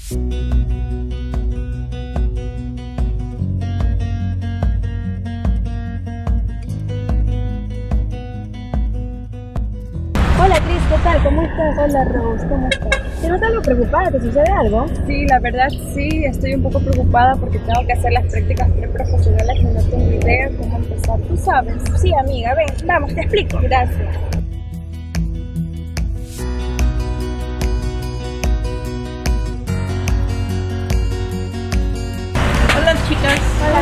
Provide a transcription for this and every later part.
Hola Cris, ¿qué tal? ¿Cómo estás? Hola Rose, ¿cómo estás? ¿Te notas algo preocupada? ¿Te sucede algo? Sí, la verdad sí, estoy un poco preocupada porque tengo que hacer las prácticas preprofesionales y no tengo idea cómo empezar, ¿tú sabes? Sí, amiga, ven, vamos, te explico. Gracias. Hola chicas.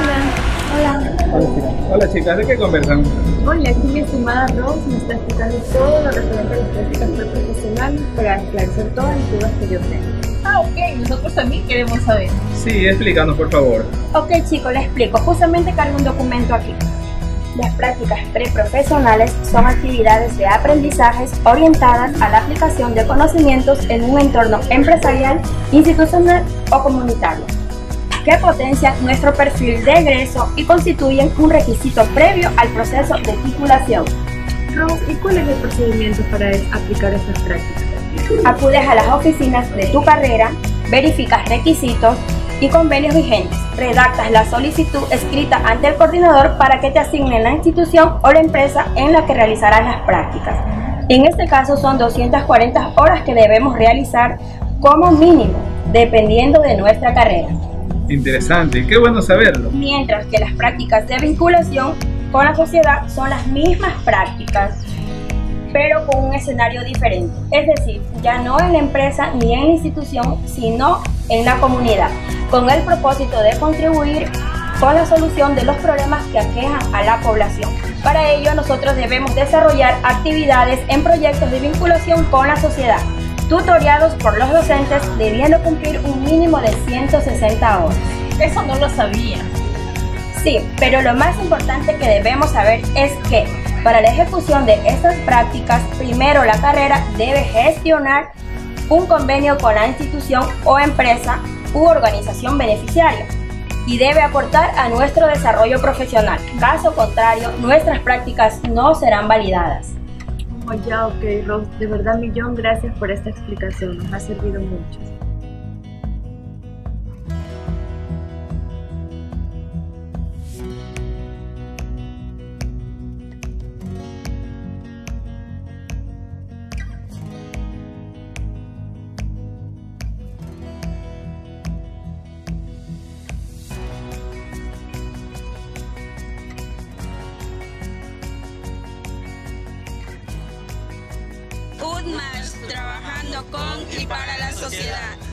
Hola chicas, ¿de qué conversan? Hola, aquí mi estimada Rose me está explicando todo lo referente a las prácticas preprofesionales para esclarecer todas las dudas que yo tengo. Ah, ok, nosotros también queremos saber. Sí, explícanos por favor. Ok chicos, les explico. Justamente cargo un documento aquí. Las prácticas preprofesionales son actividades de aprendizajes orientadas a la aplicación de conocimientos en un entorno empresarial, institucional o comunitario, que potencian nuestro perfil de egreso y constituyen un requisito previo al proceso de titulación. Rose, ¿y cuál es el procedimiento para aplicar estas prácticas? Acudes a las oficinas de tu carrera, verificas requisitos y convenios vigentes, redactas la solicitud escrita ante el coordinador para que te asignen la institución o la empresa en la que realizarás las prácticas. En este caso son 240 horas que debemos realizar como mínimo, dependiendo de nuestra carrera. Interesante, qué bueno saberlo. Mientras que las prácticas de vinculación con la sociedad son las mismas prácticas, pero con un escenario diferente. Es decir, ya no en la empresa ni en la institución, sino en la comunidad, con el propósito de contribuir con la solución de los problemas que aquejan a la población. Para ello, nosotros debemos desarrollar actividades en proyectos de vinculación con la sociedad, tutoriados por los docentes, debiendo cumplir un mínimo de 160 horas. Eso no lo sabía. Sí, pero lo más importante que debemos saber es que para la ejecución de estas prácticas, primero la carrera debe gestionar un convenio con la institución o empresa u organización beneficiaria y debe aportar a nuestro desarrollo profesional. Caso contrario, nuestras prácticas no serán validadas. Oh, ya, ok, Rose, de verdad millón gracias por esta explicación, nos ha servido mucho. UDMASH, trabajando con y para la sociedad.